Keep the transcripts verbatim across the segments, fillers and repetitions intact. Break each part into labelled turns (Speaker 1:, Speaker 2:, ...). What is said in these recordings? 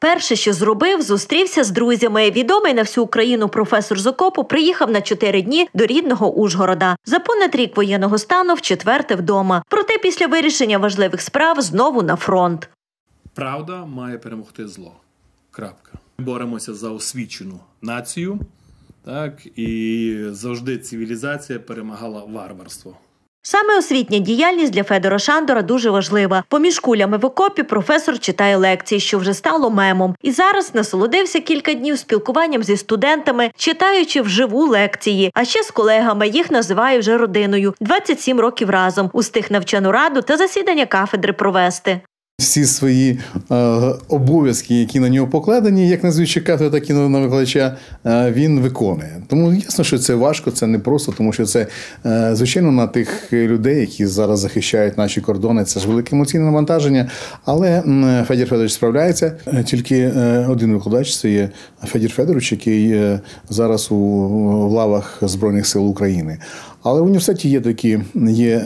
Speaker 1: Перше, що зробив, зустрівся з друзями. Відомий на всю Україну професор з окопу приїхав на чотири дні до рідного Ужгорода. За понад рік воєнного стану вчетверте вдома. Проте після вирішення важливих справ знову на фронт.
Speaker 2: Правда має перемогти зло. Крапка. Ми боремося за освічену націю, так, і завжди цивілізація перемагала варварство.
Speaker 1: Саме освітня діяльність для Федора Шандора дуже важлива. Поміж кулями в окопі професор читає лекції, що вже стало мемом. І зараз насолодився кілька днів спілкуванням зі студентами, читаючи вживу лекції. А ще з колегами, їх називає вже родиною. двадцять сім років разом. Устиг навчану раду та засідання кафедри провести.
Speaker 3: Всі свої е, обов'язки, які на нього покладені, як на звідчі кафедри, так і на викладача, е, він виконує. Тому ясно, що це важко, це непросто, тому що це, е, звичайно, на тих людей, які зараз захищають наші кордони, це ж велике емоційне навантаження. Але е, Федір Федорович справляється. Тільки е, один викладач – це є Федір Федорович, який е, зараз у, у лавах Збройних сил України. Але в університеті є такі, є,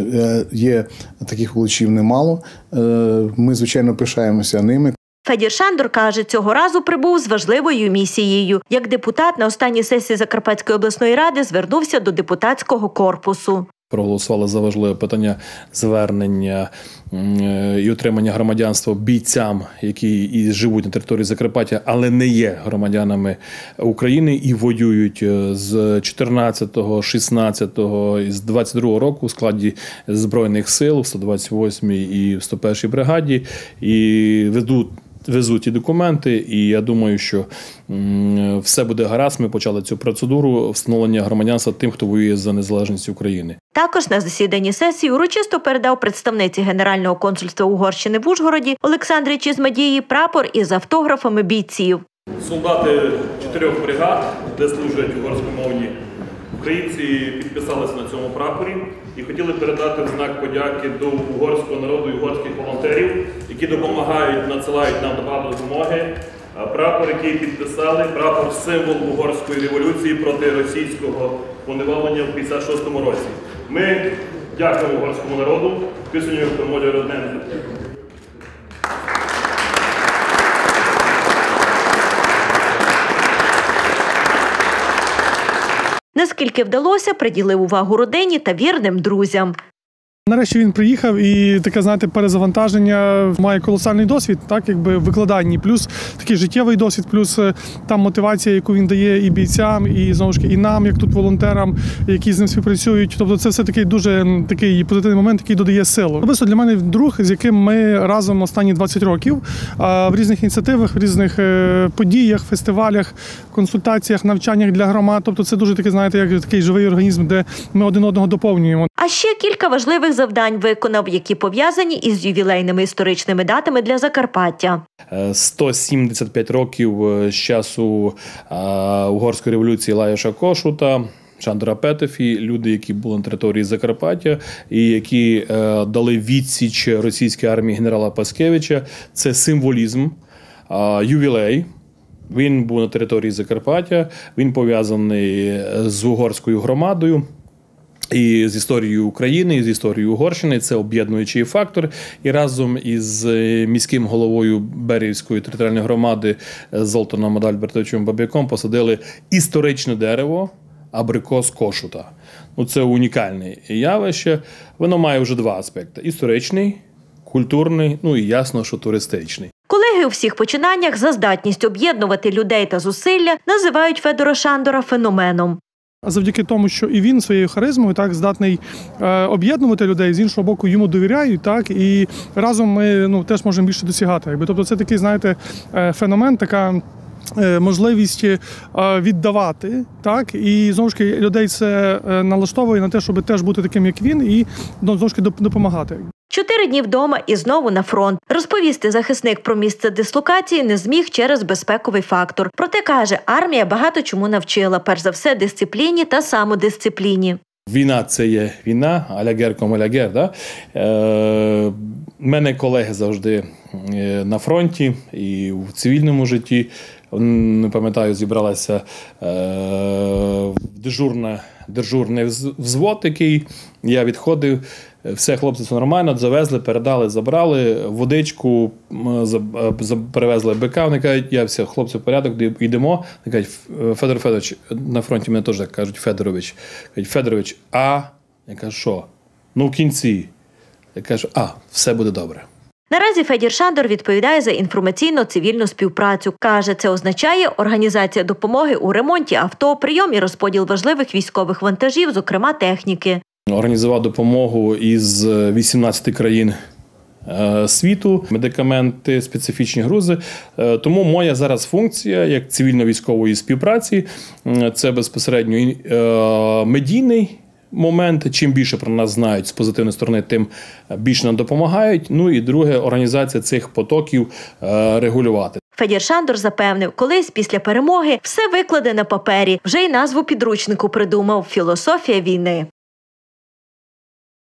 Speaker 3: є таких викладачів немало. Ми, звичайно, пишаємося ними.
Speaker 1: Федір Шандор каже, цього разу прибув з важливою місією. Як депутат на останній сесії Закарпатської обласної ради звернувся до депутатського корпусу.
Speaker 2: Проголосували за важливе питання звернення і отримання громадянства бійцям, які і живуть на території Закарпаття, але не є громадянами України і воюють з чотирнадцятого, шістнадцятого і з двадцять другого року у складі Збройних сил, в сто двадцять восьмій і в сто першій бригаді, і ведуть везуть ті документи, і я думаю, що м, все буде гаразд. Ми почали цю процедуру встановлення громадянства тим, хто воює за незалежність України.
Speaker 1: Також на засіданні сесії урочисто передав представниці Генерального консульства Угорщини в Ужгороді Олександрі Чизмадії прапор із автографами бійців.
Speaker 2: Солдати чотирьох бригад, де служать угорськомовні українці, підписалися на цьому прапорі і хотіли передати в знак подяки до угорського народу і угорських волонтерів, які допомагають, надсилають нам багато допомоги. Прапор, який підписали, прапор – символ угорської революції проти російського поневолення в п'ятдесят шостому році. Ми дякуємо угорському народу, піснею «Промолю родненьку».
Speaker 1: Наскільки вдалося, приділив увагу родині та вірним друзям.
Speaker 4: Нарешті він приїхав і таке, знаєте, перезавантаження, має колосальний досвід, так, якби в викладанні, плюс такий життєвий досвід, плюс там мотивація, яку він дає і бійцям, і знову ж таки, і нам, як тут волонтерам, які з ним співпрацюють. Тобто це все такий дуже такий позитивний момент, який додає силу. Особисто для мене друг, з яким ми разом останні двадцять років в різних ініціативах, в різних подіях, фестивалях, консультаціях, навчаннях для громад. Тобто це дуже такий, знаєте, як такий живий організм, де ми один одного доповнюємо.
Speaker 1: А ще кілька важливих завдань виконав, які пов'язані із ювілейними історичними датами для Закарпаття.
Speaker 2: сто сімдесят п'ять років з часу угорської революції Лаjosa Kossuth, Шандора Петефі, люди, які були на території Закарпаття і які дали відсіч російській армії генерала Паскевича. Це символізм, ювілей. Він був на території Закарпаття, він пов'язаний з угорською громадою. І з історією України, і з історією Угорщини. Це об'єднуючий фактор. І разом із міським головою Берівської територіальної громади Золтаном Адальбертовичем Бабяком посадили історичне дерево абрикос Кошута. Ну, це унікальне явище. Воно має вже два аспекти – історичний, культурний, ну і ясно, що туристичний.
Speaker 1: Колеги у всіх починаннях за здатність об'єднувати людей та зусилля називають Федора Шандора феноменом.
Speaker 4: Завдяки тому, що і він своєю харизмою так здатний е, об'єднувати людей, з іншого боку, йому довіряють, так, і разом ми ну, теж можемо більше досягати. Якби. Тобто це такий, знаєте, феномен, така е, можливість е, віддавати, так, і знову ж таки людей це е, налаштовує на те, щоб теж бути таким, як він, і знову ж таки допомагати.
Speaker 1: Чотири дні вдома і знову на фронт. Розповісти захисник про місце дислокації не зміг через безпековий фактор. Проте, каже, армія багато чому навчила. Перш за все, дисципліні та самодисципліні.
Speaker 2: Війна – це є війна, алягер ком алягер. Да? Е, мене колеги завжди на фронті і в цивільному житті. Не пам'ятаю, зібралася е, дежурна, дежурний взвод, який я відходив. Все, хлопці, все нормально, завезли, передали, забрали, водичку перевезли бика, вони кажуть, я все, хлопці, в порядок, йдемо. Вони кажуть, Федор Федорович, на фронті мене теж так кажуть, Федорович. Кажуть, Федорович, а? Я кажу, що? Ну, в кінці. Я кажу, а, все буде добре.
Speaker 1: Наразі Федір Шандор відповідає за інформаційно-цивільну співпрацю. Каже, це означає організація допомоги у ремонті авто, прийом і розподіл важливих військових вантажів, зокрема техніки.
Speaker 2: Організував допомогу із вісімнадцяти країн світу, медикаменти, специфічні грузи. Тому моя зараз функція як цивільно-військової співпраці – це безпосередньо медійний момент. Чим більше про нас знають з позитивної сторони, тим більше нам допомагають. Ну і друге, організація цих потоків регулювати.
Speaker 1: Федір Шандор запевнив, колись після перемоги все викладе на папері. Вже й назву підручнику придумав «Філософія війни».